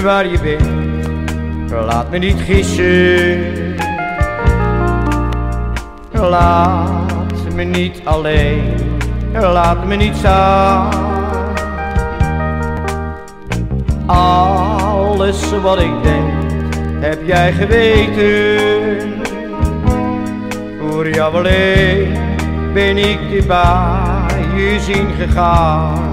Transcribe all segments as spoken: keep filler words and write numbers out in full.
waar je bent, laat me niet gissen. Laat me niet alleen, laat me niet staan. Alles wat ik denk, heb jij geweten. Voor jou alleen ben ik dit bij je zien gegaan.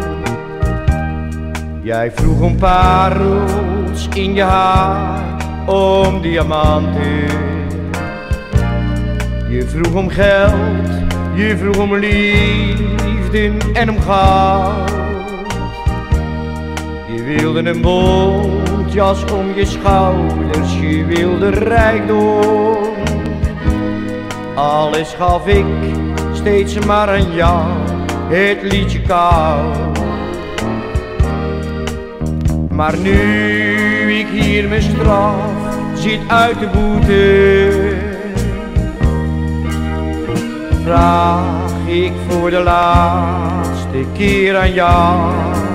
Jij vroeg om parels in je haar, om diamanten. Je vroeg om geld, je vroeg om liefde en om goud. Je wilde een bontjas om je schouders, je wilde rijkdom. Alles gaf ik steeds maar aan jou, het liedje koud. Maar nu ik hier mijn straf zit uit te boeten, vraag ik voor de laatste keer aan jou.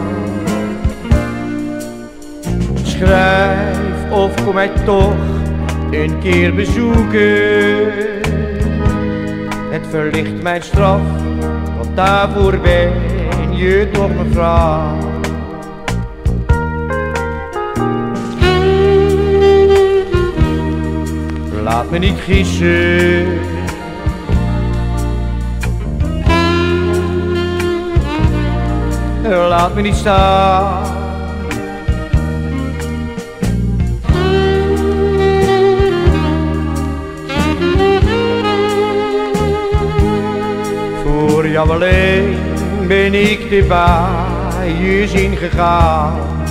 Schrijf of kom mij toch een keer bezoeken. Het verlicht mijn straf, want daarvoor ben je toch mijn vrouw. Laat me niet gissen. Laat me niet staan. Voor jou alleen ben ik er bij je zien gegaan.